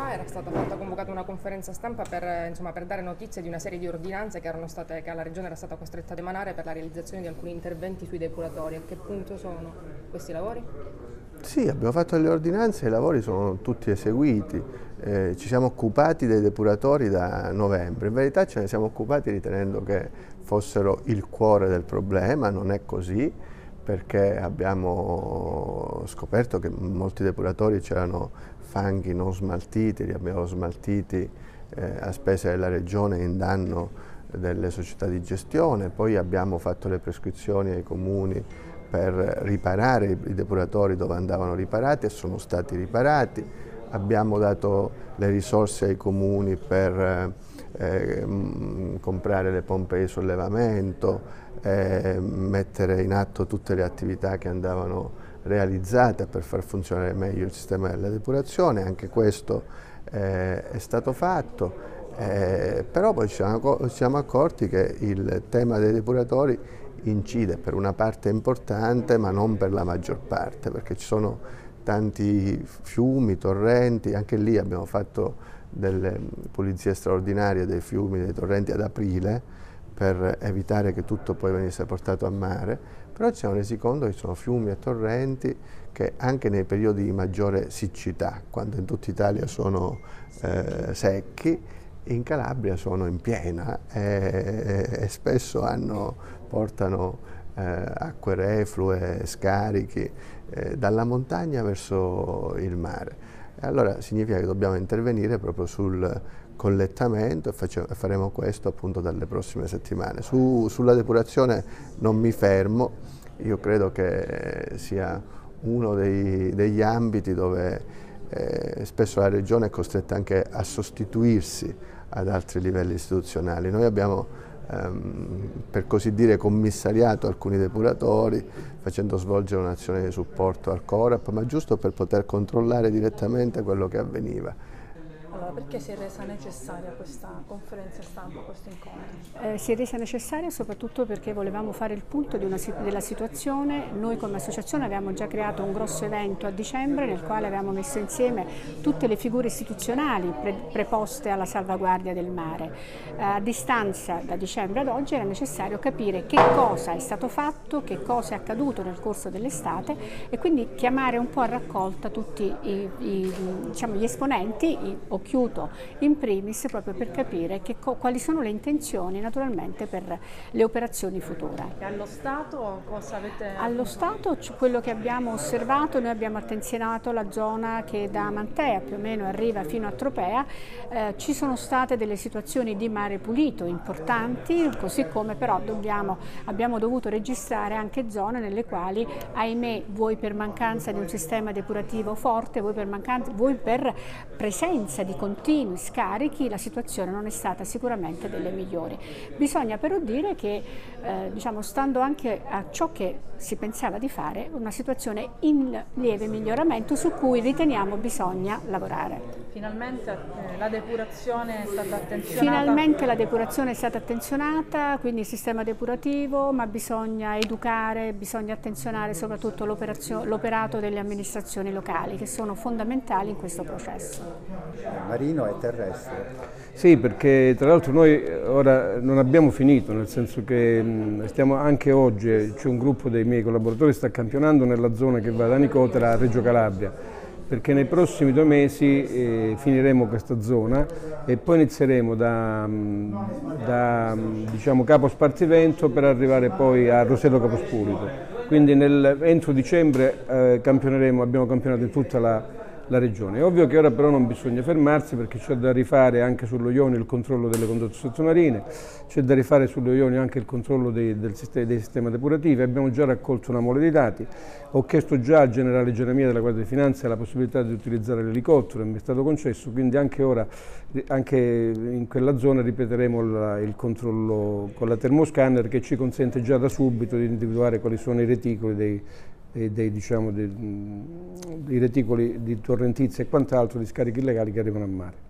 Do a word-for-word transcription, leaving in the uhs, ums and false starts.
fa era stata fatta convocata una conferenza stampa per, insomma, per dare notizie di una serie di ordinanze che, erano state, che la Regione era stata costretta ad emanare per la realizzazione di alcuni interventi sui depuratori. A che punto sono questi lavori? Sì, abbiamo fatto le ordinanze e i lavori sono tutti eseguiti. Eh, ci siamo occupati dei depuratori da novembre. In verità ce ne siamo occupati ritenendo che fossero il cuore del problema, non è così, perché abbiamo scoperto che in molti depuratori c'erano fanghi non smaltiti, li abbiamo smaltiti eh, a spese della Regione in danno delle società di gestione, poi abbiamo fatto le prescrizioni ai comuni per riparare i depuratori dove andavano riparati e sono stati riparati, abbiamo dato le risorse ai comuni per eh, comprare le pompe di sollevamento, eh, mettere in atto tutte le attività che andavano realizzate per far funzionare meglio il sistema della depurazione, anche questo eh, è stato fatto, eh, però poi ci siamo, ci siamo accorti che il tema dei depuratori incide per una parte importante ma non per la maggior parte, perché ci sono tanti fiumi, torrenti, anche lì abbiamo fatto delle pulizie straordinarie dei fiumi, dei torrenti ad aprile per evitare che tutto poi venisse portato a mare, però ci siamo resi conto che ci sono fiumi e torrenti che anche nei periodi di maggiore siccità, quando in tutta Italia sono eh, secchi, in Calabria sono in piena e, e spesso hanno, portano eh, acque reflue, scarichi eh, dalla montagna verso il mare. E allora significa che dobbiamo intervenire proprio sul collettamento e face, faremo questo appunto dalle prossime settimane. Su, sulla depurazione non mi fermo, io credo che sia uno dei, degli ambiti dove eh, spesso la Regione è costretta anche a sostituirsi ad altri livelli istituzionali. Noi abbiamo ehm, per così dire commissariato alcuni depuratori facendo svolgere un'azione di supporto al Corap, ma giusto per poter controllare direttamente quello che avveniva. Allora, perché si è resa necessaria questa conferenza stampa, questo incontro? Eh, si è resa necessaria soprattutto perché volevamo fare il punto di una, della situazione. Noi come associazione avevamo già creato un grosso evento a dicembre nel quale avevamo messo insieme tutte le figure istituzionali pre, preposte alla salvaguardia del mare. Eh, a distanza da dicembre ad oggi era necessario capire che cosa è stato fatto, che cosa è accaduto nel corso dell'estate e quindi chiamare un po' a raccolta tutti i, i, diciamo, gli esponenti, i, Occhiuto in primis, proprio per capire che quali sono le intenzioni naturalmente per le operazioni future. E allo Stato cosa avete? Allo Stato quello che abbiamo osservato, noi abbiamo attenzionato la zona che da Mantea più o meno arriva fino a Tropea, eh, ci sono state delle situazioni di mare pulito importanti, così come però dobbiamo, abbiamo dovuto registrare anche zone nelle quali ahimè vuoi per mancanza di un sistema depurativo forte, vuoi per, mancanza, vuoi per presenza di di continui scarichi, la situazione non è stata sicuramente delle migliori. Bisogna però dire che, eh, diciamo, stando anche a ciò che si pensava di fare, una situazione in lieve miglioramento su cui riteniamo bisogna lavorare. Finalmente eh, la depurazione è stata attenzionata? Finalmente la depurazione è stata attenzionata, quindi il sistema depurativo, ma bisogna educare, bisogna attenzionare soprattutto l'operato delle amministrazioni locali che sono fondamentali in questo processo. Marino e terrestre. Sì, perché tra l'altro noi ora non abbiamo finito, nel senso che stiamo anche oggi, c'è un gruppo dei miei collaboratori che sta campionando nella zona che va da Nicotera a Reggio Calabria, perché nei prossimi due mesi eh, finiremo questa zona e poi inizieremo da, da diciamo, Capo Spartivento per arrivare poi a Rosello Capospulito. Quindi nel, entro dicembre eh, campioneremo, abbiamo campionato in tutta la la regione. È ovvio che ora però non bisogna fermarsi perché c'è da rifare anche sullo Ionio il controllo delle condotte sottomarine, c'è da rifare sullo Ionio anche il controllo dei, del sistema, dei sistemi depurativi, abbiamo già raccolto una mole di dati, ho chiesto già al generale Geremia della Guardia di Finanza la possibilità di utilizzare l'elicottero, mi è stato concesso, quindi anche ora, anche in quella zona ripeteremo la, il controllo con la termoscanner che ci consente già da subito di individuare quali sono i reticoli dei Dei, dei, diciamo, dei, dei reticoli di torrentizia e quant'altro di scarichi illegali che arrivano a mare.